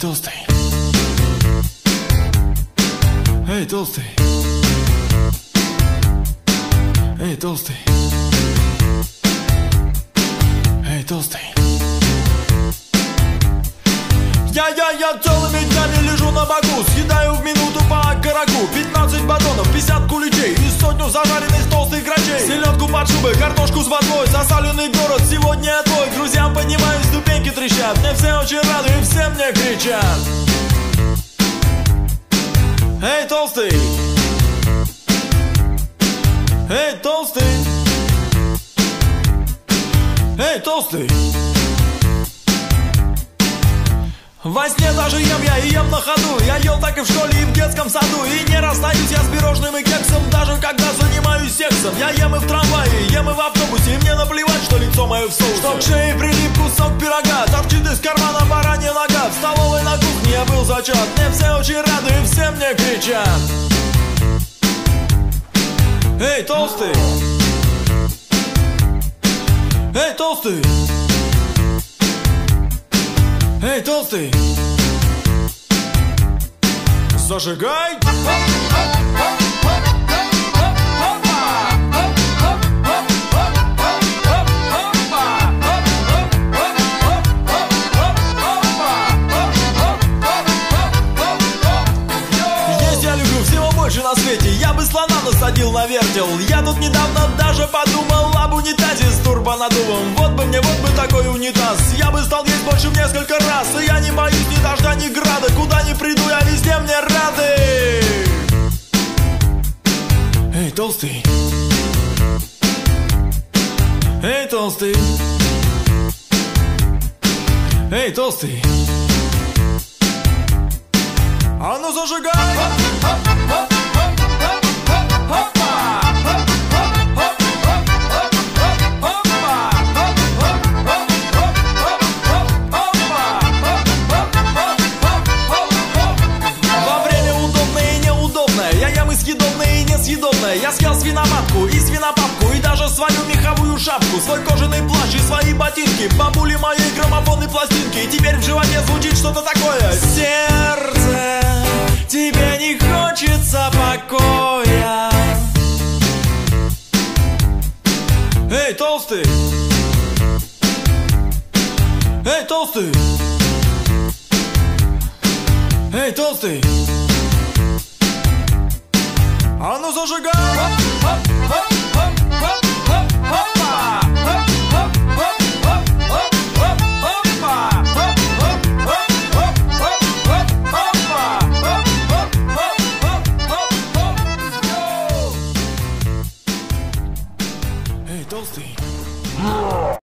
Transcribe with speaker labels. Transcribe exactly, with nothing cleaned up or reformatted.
Speaker 1: толстый. Эй, толстый. Эй, толстый. Эй, толстый. Я-я-я целыми днями лежу на боку, съедаю в минуту по окороку. Пятнадцать батонов, пятьдесят куличей и сотню зажаренных толстых грачей. Селедку под шубой, картошку с водой, засаленный город сегодня твой. Друзьям поднимаю, ступеньки трещат, мне все очень рады и все мне кричат. Эй, толстый. Эй, толстый. Эй, толстый. Во сне даже ем я и ем на ходу. Я ел так и в школе, и в детском саду. И не расстаюсь я с пирожным и кексом, даже когда занимаюсь сексом. Я ем и в трамвае, ем и в автобусе, и мне наплевать, что лицо мое в соусе. Что к шее прилип кусок пирога, торчит из кармана баранья нога. В столовой на кухне я был зачат, мне все очень рады и все мне кричат. Эй, толстый. Эй, толстый. Эй, толстый. Зажигай. Есть я люблю всего больше на свете. Я бы слона насадил на вертел. Я тут недавно даже подумал об унитазе с турбонаддувом. Вот бы мне, вот бы такой унитаз. Я бы стал есть больше в несколько раз. И я не боюсь ни дождя, ни града. Куда ни приду, я везде мне рады. Эй, толстый. Эй, толстый. Эй, толстый. А ну зажигай. Съедобное и несъедобное. Я съел свиноматку и свинопапку, и даже свою меховую шапку, свой кожаный плащ и свои ботинки, бабули моей граммофонной пластинки. И теперь в животе звучит что-то такое. Сердце, тебе не хочется покоя. Эй, толстый. Эй, толстый. Эй, толстый. А ну зажигай! Эй, толстый!